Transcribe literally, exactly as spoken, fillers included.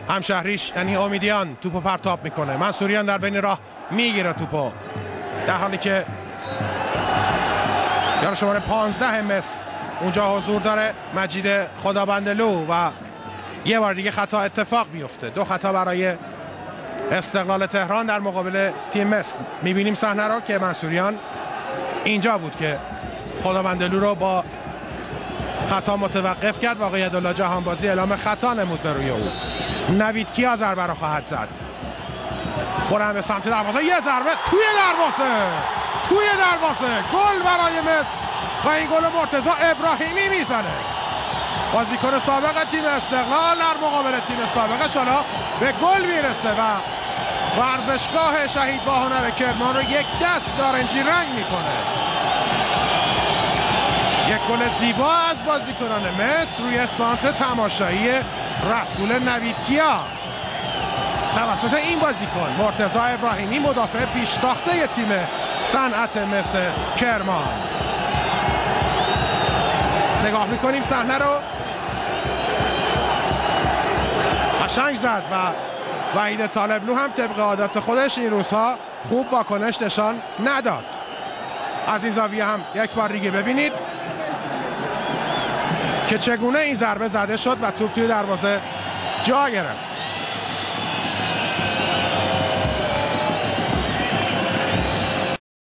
همشهریش یعنی امیدیان توپو پرتاب میکنه. منصوریان در بین راه میگیره توپو، در حالی که یار شماره پانزده مس اونجا حضور داره، مجید خدابندلو، و یه بار دیگه خطا اتفاق میفته. دو خطا برای استقلال تهران در مقابل تیم مس. میبینیم صحنه رو که منصوریان اینجا بود که خدابندلو رو با خطا متوقف کرد. واقعیت الله جهانبازی اعلام خطا نمود به روی او. نوید کیا ضربه رو خواهد زد. برم به سمت دروازه، یه ضربه توی دروازه، توی دروازه، گل برای مس و این گل مرتضی ابراهیمی میزنه. بازیکن سابق تیم استقلال در مقابل تیم سابقش حالا به گل میرسه و ورزشگاه شهید باهنر کرمان رو یک دست نارنجی رنگ میکنه. یک گل زیبا از بازیکنان مس روی سانتر تماشایی رسول نوید کیا توسط این بازیکن مرتضی ابراهیمی، مدافع پیشتاخته تیم صنعت مس کرمان. نگاه میکنیم صحنه رو، قشنگ زد و وحید طالبلو هم طبق عادت خودش این روزها خوب واکنش نشان نداد. از این زاویه هم یک بار دیگه ببینید که چگونه این ضربه زده شد و توپ توی دروازه جا گرفت.